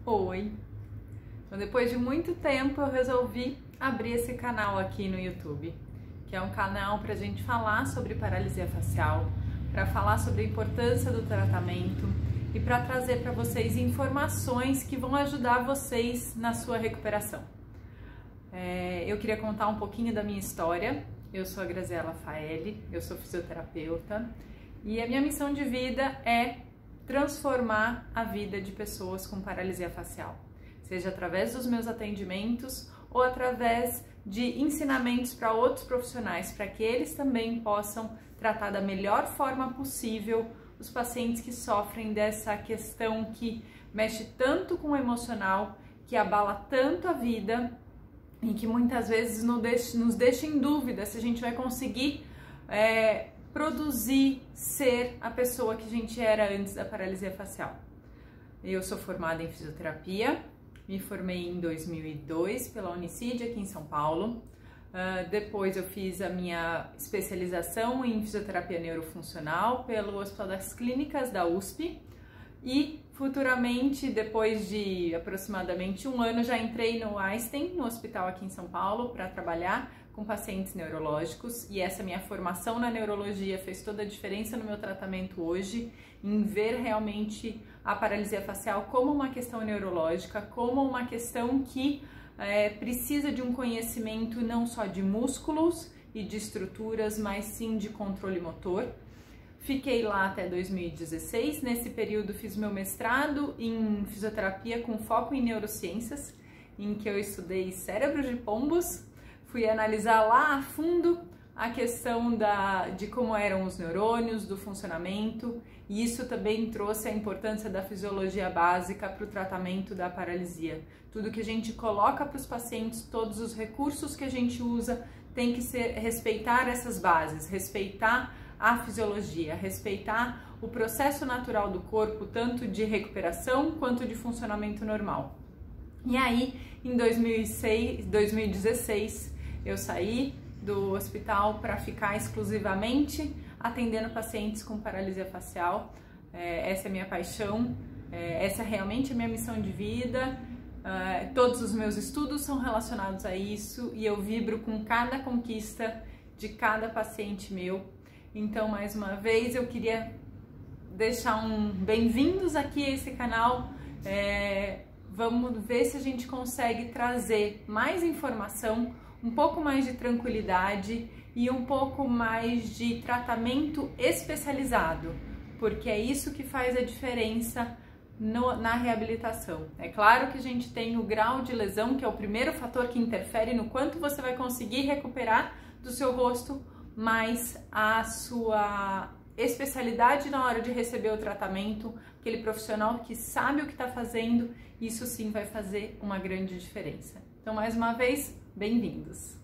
Oi! Então, depois de muito tempo, eu resolvi abrir esse canal aqui no YouTube, que é um canal para a gente falar sobre paralisia facial, para falar sobre a importância do tratamento e para trazer para vocês informações que vão ajudar vocês na sua recuperação. Eu queria contar um pouquinho da minha história. Eu sou a Graziela Faeli, eu sou fisioterapeuta e a minha missão de vida é transformar a vida de pessoas com paralisia facial, seja através dos meus atendimentos ou através de ensinamentos para outros profissionais, para que eles também possam tratar da melhor forma possível os pacientes que sofrem dessa questão que mexe tanto com o emocional, que abala tanto a vida e que muitas vezes nos deixa em dúvida se a gente vai conseguir produzir, ser a pessoa que a gente era antes da paralisia facial. Eu sou formada em fisioterapia, me formei em 2002 pela Unicid aqui em São Paulo. Depois eu fiz a minha especialização em fisioterapia neurofuncional pelo Hospital das Clínicas da USP e futuramente, depois de aproximadamente um ano, já entrei no Einstein, no hospital aqui em São Paulo, para trabalhar com pacientes neurológicos, e essa minha formação na neurologia fez toda a diferença no meu tratamento hoje, em ver realmente a paralisia facial como uma questão neurológica, como uma questão que precisa de um conhecimento não só de músculos e de estruturas, mas sim de controle motor. Fiquei lá até 2016, nesse período fiz meu mestrado em fisioterapia com foco em neurociências, em que eu estudei cérebros de pombos. Fui analisar lá a fundo a questão de como eram os neurônios, do funcionamento, e isso também trouxe a importância da fisiologia básica para o tratamento da paralisia. Tudo que a gente coloca para os pacientes, todos os recursos que a gente usa, tem que respeitar essas bases, respeitar a fisiologia, respeitar o processo natural do corpo, tanto de recuperação quanto de funcionamento normal. E aí, em 2016, eu saí do hospital para ficar exclusivamente atendendo pacientes com paralisia facial. Essa é a minha paixão, essa é realmente a minha missão de vida. Todos os meus estudos são relacionados a isso e eu vibro com cada conquista de cada paciente meu. Então, mais uma vez, eu queria deixar um bem-vindos aqui a esse canal. Vamos ver se a gente consegue trazer mais informação, um pouco mais de tranquilidade e um pouco mais de tratamento especializado, porque é isso que faz a diferença na reabilitação. É claro que a gente tem o grau de lesão, que é o primeiro fator que interfere no quanto você vai conseguir recuperar do seu rosto, mas a sua especialidade na hora de receber o tratamento, aquele profissional que sabe o que está fazendo, isso sim vai fazer uma grande diferença. Então, mais uma vez, bem-vindos!